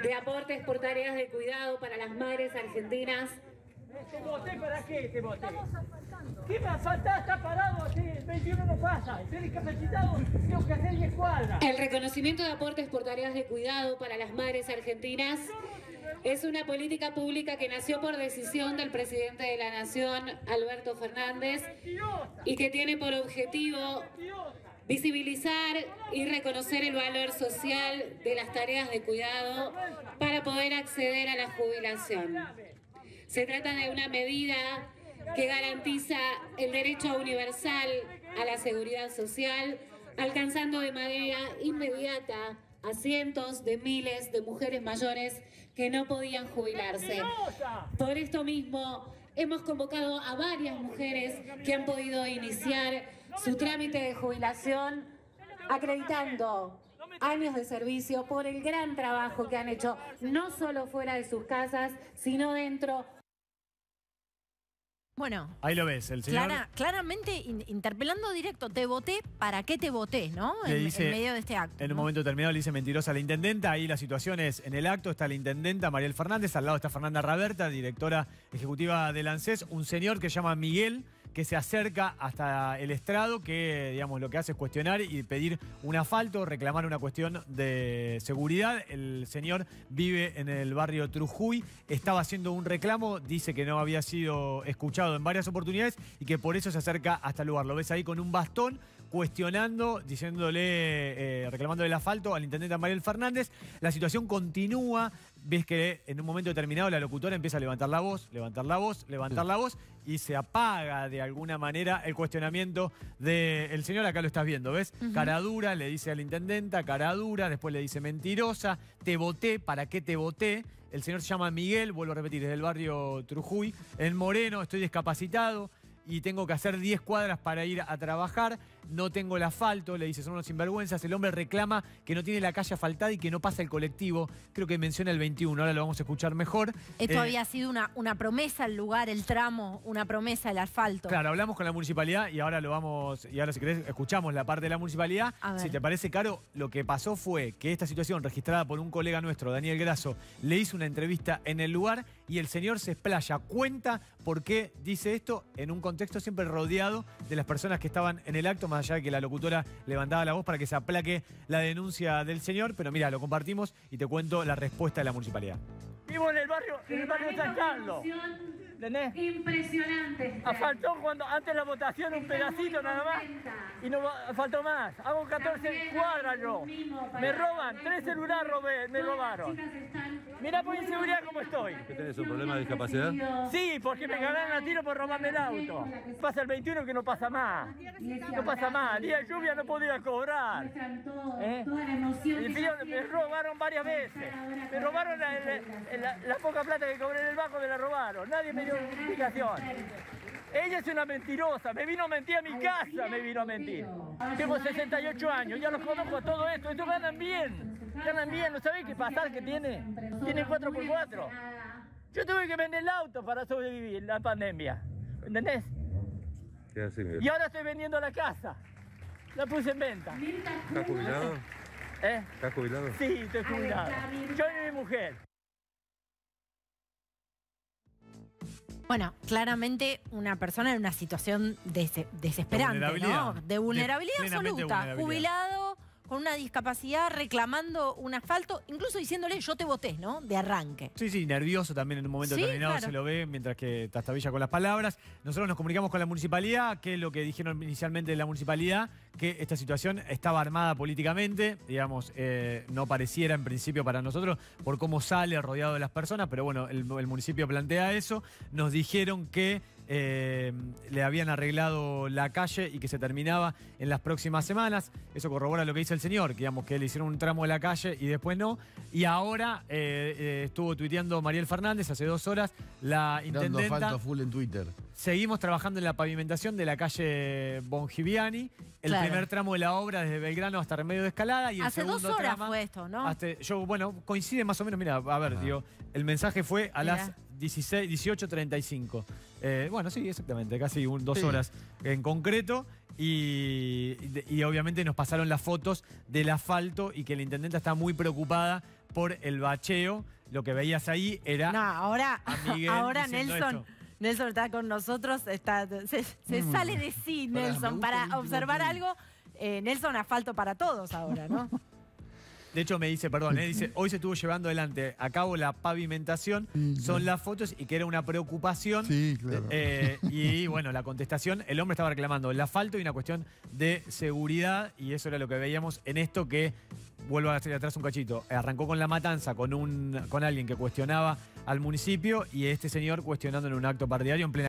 de aportes por tareas de cuidado para las madres argentinas. ¿Te voté para qué te voté? ¿Qué me falta? Está parado así, el 21 no pasa. Estoy discapacitado, tengo que hacer 10 cuadras. El reconocimiento de aportes por tareas de cuidado para las madres argentinas es una política pública que nació por decisión del presidente de la Nación, Alberto Fernández, y que tiene por objetivo visibilizar y reconocer el valor social de las tareas de cuidado para poder acceder a la jubilación. Se trata de una medida que garantiza el derecho universal a la seguridad social, alcanzando de manera inmediata a cientos de miles de mujeres mayores que no podían jubilarse. Por esto mismo, hemos convocado a varias mujeres que han podido iniciar su trámite de jubilación, acreditando años de servicio por el gran trabajo que han hecho, no solo fuera de sus casas, sino dentro. Bueno, ahí lo ves, el señor claramente interpelando directo, te voté, ¿para qué te voté? ¿No? En medio de este acto. En un momento determinado le dice mentirosa a la intendenta. Ahí la situación es, en el acto está la intendenta Mariel Fernández, al lado está Fernanda Raberta, directora ejecutiva del ANSES, un señor que se llama Miguel, que se acerca hasta el estrado, que digamos lo que hace es cuestionar y pedir un asfalto, reclamar una cuestión de seguridad. El señor vive en el barrio Trujuy, estaba haciendo un reclamo, dice que no había sido escuchado en varias oportunidades y que por eso se acerca hasta el lugar. Lo ves ahí con un bastón, cuestionando, diciéndole, reclamándole el asfalto al intendente Mariel Fernández. La situación continúa. Ves que en un momento determinado la locutora empieza a levantar la voz, levantar la voz, levantar la voz y se apaga de alguna manera el cuestionamiento del señor. Acá lo estás viendo, ¿ves? Cara dura, le dice a la intendenta, cara dura, después le dice mentirosa, te voté, ¿para qué te voté? El señor se llama Miguel, vuelvo a repetir, es del barrio Trujuy, en Moreno, estoy discapacitado y tengo que hacer 10 cuadras para ir a trabajar, no tengo el asfalto, le dice, son unos sinvergüenzas. El hombre reclama que no tiene la calle asfaltada y que no pasa el colectivo. Creo que menciona el 21, ahora lo vamos a escuchar mejor. Esto había sido una promesa, el lugar, el tramo, una promesa, el asfalto. Claro, hablamos con la municipalidad y ahora si querés escuchamos la parte de la municipalidad. Si te parece, Caro, lo que pasó fue que esta situación registrada por un colega nuestro, Daniel Grasso, le hizo una entrevista en el lugar y el señor se explaya, cuenta por qué dice esto en un contexto siempre rodeado de las personas que estaban en el acto, más allá de que la locutora levantaba la voz para que se aplaque la denuncia del señor. Pero mira, lo compartimos y te cuento la respuesta de la municipalidad. Vivo en el barrio de San Carlos. ¿Entendés? Impresionante. Faltó antes de la votación un pedacito nada más y no faltó más. Hago 14 cuadras yo. Me roban, 3 celulares me robaron. Mirá por inseguridad cómo estoy. ¿Qué tenés, un problema de discapacidad? Sí, porque me ganaron a tiro por robarme el auto. Pasa el 21 que no pasa más. No pasa más. Día de lluvia no podía cobrar. Me robaron varias veces. Me robaron la poca plata que cobré en el banco, me la robaron. Nadie me dio explicación. Ella es una mentirosa, me vino a mentir a mi casa, me vino a mentir. Tengo 68 años, ya los conozco todo esto, estos ganan bien, ¿no sabéis qué pasar que tiene? Tienen 4x4. Yo tuve que vender el auto para sobrevivir la pandemia, ¿entendés? Y ahora estoy vendiendo la casa, la puse en venta. ¿Estás jubilado? ¿Estás jubilado? Sí, estoy jubilado. Yo y mi mujer. Bueno, claramente una persona en una situación desesperante, ¿no? De vulnerabilidad absoluta. Jubilado, con una discapacidad, reclamando un asfalto, incluso diciéndole yo te voté, ¿no? De arranque. Sí, nervioso también en un momento determinado, claro. Se lo ve mientras que trastabilla con las palabras. Nosotros nos comunicamos con la municipalidad, que es lo que dijeron inicialmente de la municipalidad, que esta situación estaba armada políticamente, digamos, no pareciera en principio para nosotros por cómo sale rodeado de las personas, pero bueno, el municipio plantea eso. Nos dijeron que le habían arreglado la calle y que se terminaba en las próximas semanas. Eso corrobora lo que dice el señor, que, digamos, que le hicieron un tramo de la calle y después no. Y ahora estuvo tuiteando Mariel Fernández hace 2 horas, la intendenta. Dando asfalto full en Twitter. Seguimos trabajando en la pavimentación de la calle Bongiviani, el primer tramo de la obra desde Belgrano hasta Remedio de Escalada y el segundo tramo. Hace 2 horas fue esto, ¿no? Bueno, coincide más o menos, mira, a ver, digo, el mensaje fue a las 18:35. Bueno, sí, exactamente, casi 2 horas en concreto. Y obviamente nos pasaron las fotos del asfalto y que la intendenta está muy preocupada por el bacheo. Lo que veías ahí era No, ahora diciendo Nelson... esto. Nelson está con nosotros, se sale de sí, Nelson, para observar algo. Nelson, asfalto para todos ahora, ¿no? De hecho, me dice, perdón, dice, hoy se estuvo llevando a cabo la pavimentación, son las fotos y que era una preocupación. Sí, claro. Y bueno, la contestación, el hombre estaba reclamando el asfalto y una cuestión de seguridad, y eso era lo que veíamos en esto que, vuelvo a hacer atrás un cachito, arrancó con la matanza con alguien que cuestionaba al municipio y este señor cuestionando en un acto partidario en plena